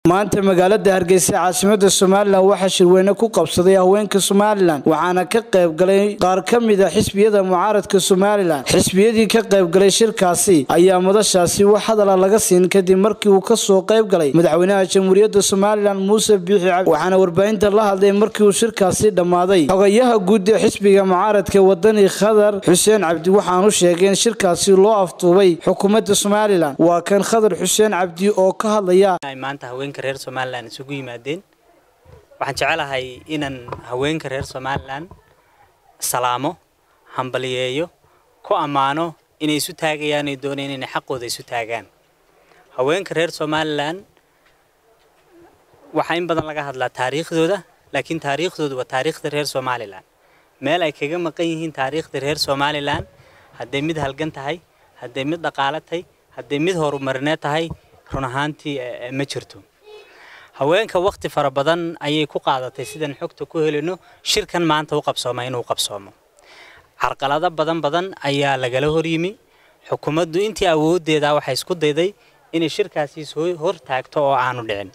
maanta magaalada Hargeysa caasimada Soomaaliland waxa shirweyne ku qabsaday haweenka Soomaaliland waxaana ka qayb galay qaar kamid ah xisbiyada mucaaradka Soomaaliland xisbiyadii ka qayb galay shirkaasi ayaa madashaasi wax hadal laga siin kadib markii uu ka soo qayb galay madaxweynaha jamhuuriyadda Soomaaliland Muuse Biixi Cabdi waxaana warbaahinta la hadlay markii uu shirkaasi dhamaaday xogayaha guud ee xisbiga mucaaradka wadani Khadar Xuseen Cabdi waxaanu sheegay in shirkaasi loo aftuubay xukuumadda Soomaaliland waa kan Khadar Xuseen Cabdi oo ka hadlaya maanta haweenka reer Soomaaliland isugu yimaadeen waxaan jecelahay inaan haweenka reer Soomaaliland salaamo hambaliyeeyo ku amaano inay isu taagayaan ay doonayaan inay xaqooda isu taagaan haweenka reer Soomaaliland waxa in badan laga hadlaa taariikhdooda laakiin taariikhdoodu waa taariikhda reer Soomaaliland meel ay kaga maqan yihiin taariikhda reer Soomaaliland haday mid halgan tahay haday mid dhaqaale tahay haday mid horumarineed tahay run ahaantii ma jirto haweenka waqti fara badan ayay ku qaadatay sidan xogta ku helino shirkan maanta uu qabsoomay inuu qabsoomo carqalado badan ayaa laga hor yimi xukuumaddu intii awoodeeda waxay isku dayday inay shirkaasi soo hor taagto oo aanu dhicin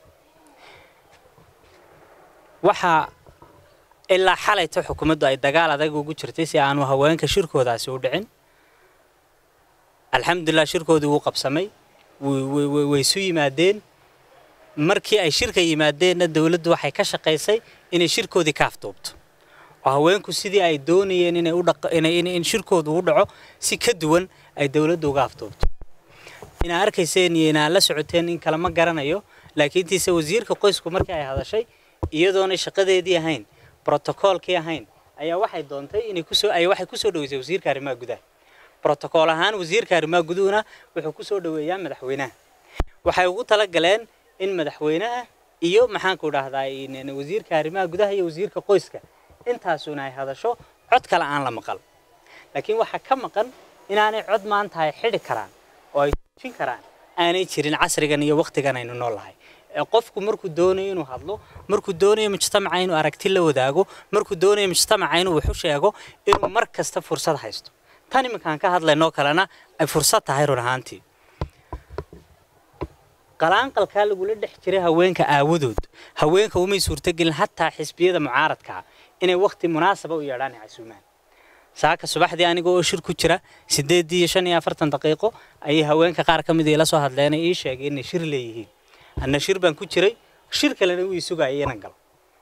waxa ilaa xalayto xukuumaddu ay dagaal adag ugu jirtay si aanu haweenka shirkoodaasi u dhicin alxamdulillah shirkoodii uu qabsamay way soo yimaadeen markii ay shirka yimaadeen dawladdu waxay ka shaqeysay inay shirkoodii ka afduubto haweenku sidii ay doonayeen in shirkoodu u dhaco si ka duwan ay dawladdu uga afduubto ina arkayseen ina la socoteen in kala ma garanayo laakiin tiisa wasiirka qoysku markii ay hadashay iyadoona shaqadeedii ahayn protocolkii ahayn ayaa waxay doontay inay waxay ku soo dhaweysay wasiirka arrimaha gudaha protocol ahaan wasiirka arrimaha gudaha wuxuu ku soo dhaweeyay madaxweynaha waxay ugu tala galeen in madaxweynaha iyo maxaan ku dhaahdaa in wasiirka arrimaha gudaha iyo wasiirka qoyska intaasuna ay hadasho cod kale aan la maqal laakiin waxa ka maqan inaanay cod maanta ay xidhi karaan oo ay jin karaan aanay jirin casrigan iyo waqtigan aynu noolahay qofku markuu doonayo inuu hadlo markuu doonayo mujtamaca inuu aragti la wadaago markuu doonayo mujtamaca inuu wax u sheego inuu mar kasta fursad haysto tan iminkaan ka hadlayno kalena ay fursad tahay run ahaantii qalaanqalka lagu la dhex jiray haweenka aawadood haweenka uma suurtagelin hatta xisbiyada mucaaradka inay waqti munaasab u yeedhaan casuumaan saaka subaxdii anigoo shir ku jira 8:45 daqiiqo ay haweenka qaar kamid ah la soo hadleen ee sheegay in shir leeyihiin anna shir baan ku jiray shir kalena uu isugayay inaan galo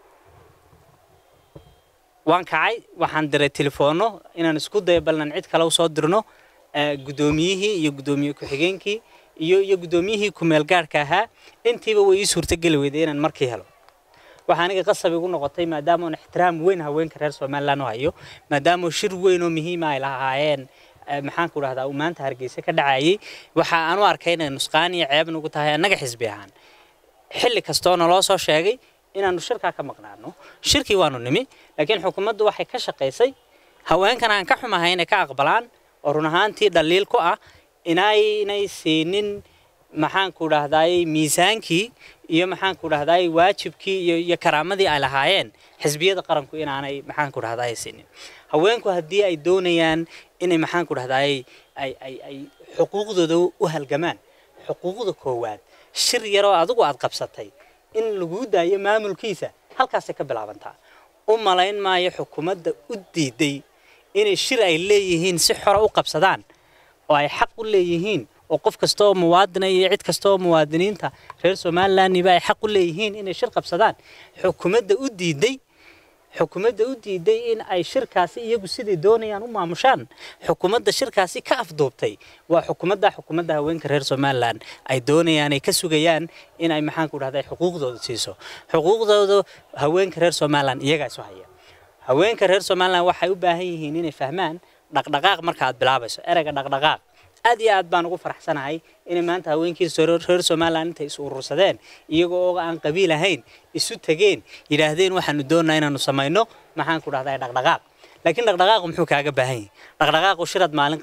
waan kacay waxaan diray telefoonno inaan isku dayo ballan cid kale u soo dirno gudoomiyihii iyo gudoomiye ku xigeenkii iyo gudoomiyihii ku meel gaarka ahaa intiiba way suurtagal weydeen inaan markii helo waxaan aniga qasab igu noqotay maadaama aan ixtiraam weyn haweenka reer Soomaaliland u hayo maadaama shir weyn oo muhiim ah ay lahaayeen maxaan ku raahdaa uu maanta Hargeysa ka dhacayay waxa aan u arkay inay nusqaan iyo ceeb nagu tahay anaga xisbi ahaan xilli kastoo loo soo sheegay inaanu shirka ka maqnaano shirkii waanu nimi laakiin xukuumaddu waxay ka shaqeysay haweenkan aan ka xumahay inay ka aqbalaan oo run ahaantii dhaliil ku ah inay siinin maxaan ku raahdaa miisaankii iyo maxaan ku raahdaa waajibkii iyo karaamadii ay lahaayeen xisbiyada qaranku inaanay maxaan ku raahdaa siinin haweenku hadii ay doonayaan inay maxaan ku raahdaa ay xuquuqdooda u halgamaan xuquuqda koowaad shir yar oo adigu aad qabsatay in lagu daayo maamulkiisa halkaas ka bilaabantaa u malayn maayo xukuumadda u diiday inay shir ay leeyihiin si xor u qabsadaan oo ay xaq u leeyihiin oo qof kasto oo muwaadin iyo cid kasto oo muwaadiniinta reer Soomaaliland ay xaq u leeyihiin inay shir qabsadaan xukuumadda u diiday in ay shirkaasi iyagu sidii doonayaan u maamushaan xukuumadda shirkaasi ka afduubtay waa xukuumadda haweenka reer Soomaaliland ay doonayaan ay ka sugayaan in ay maxaan ku raahdaa xuquuqdooda siiso xuquuqdooda haweenka reer Soomaaliland iyaga soo haya haweenka reer Soomaaliland waxay u baahan yihiin inay fahmaan dhaqdhaqaaq marka aad bilaabayso erayga dhaqdhaqaaq aad iyo aad baan ugu faraxsanahay in maanta haweenkii reer Soomaaliland intay isu urursadeen iyagoo aan qabiil ahayn isu tageen yiraahdeen waxaanu doonaynaa inaanu sameeyno maxaan ku raahdaa dhaqdhaqaaq laakiin dhaqdhaqaaqu muxuu kaaga baahan yahay dhaqdhaqaaqu shirad maalin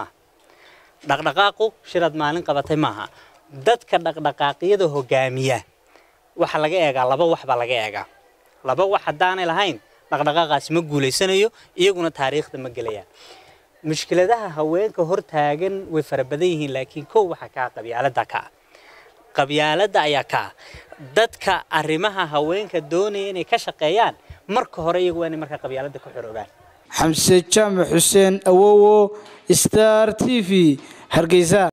qabatay maaha dadka dhaqdhaqaaqyada hogaamiya waxa laga eegaa laba wax baa laga eegaa laba wax hadaanay lahayn dhaqdhaqaaqaas ma guuleysanayo iyaguna taariikhda ma galayaan mushkiladaha haweenka hor taagan way farabadan yihiin laakiin koow waxa ka qabyaalada ka qabyaaladda ayaa ka dadka arrimaha haweenka doonaya inay ka shaqeeyaan marka hore iyagu waa inay marka qabyaaladda ku xoroobaan. Xamse Jaamac Xuseen Awowo, Star TV, Hargeysa.